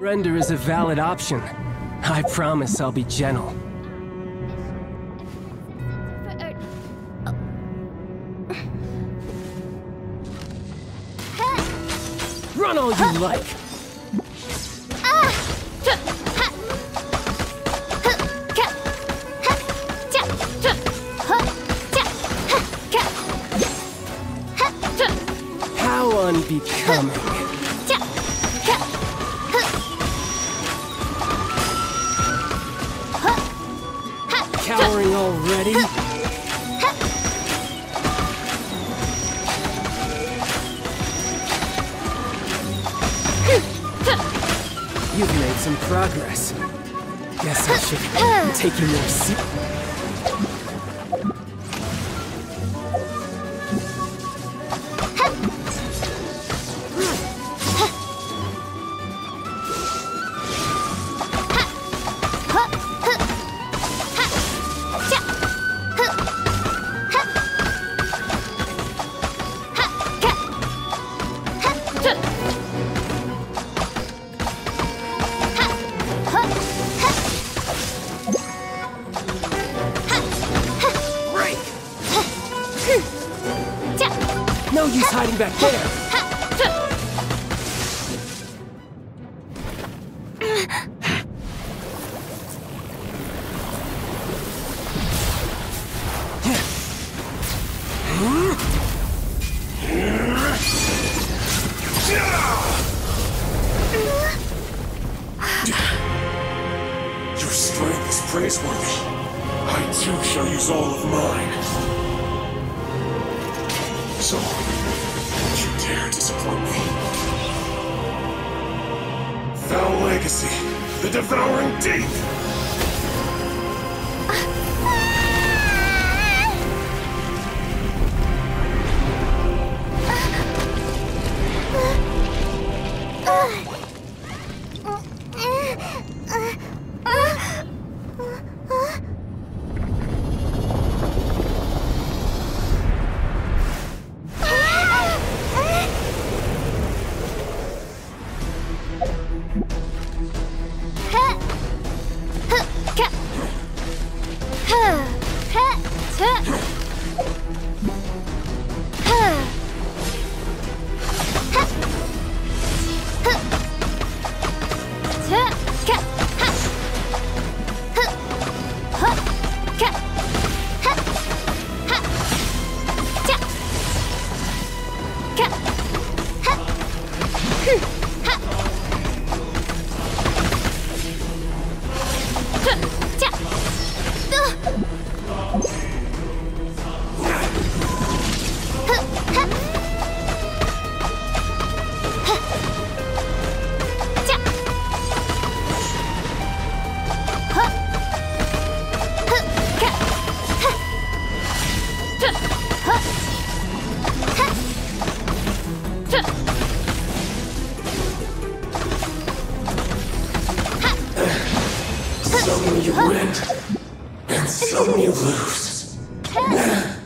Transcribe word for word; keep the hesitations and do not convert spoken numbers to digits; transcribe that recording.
Surrender is a valid option. I promise I'll be gentle. Run all you like! How unbecoming. Cowering already? You've made some progress. Guess I should take you more seat. No use hiding back there! Your strength is praiseworthy. I too shall use all of mine. So, don't you dare disappoint me. Foul Legacy, the Devouring Deep! Some you win, and some you lose.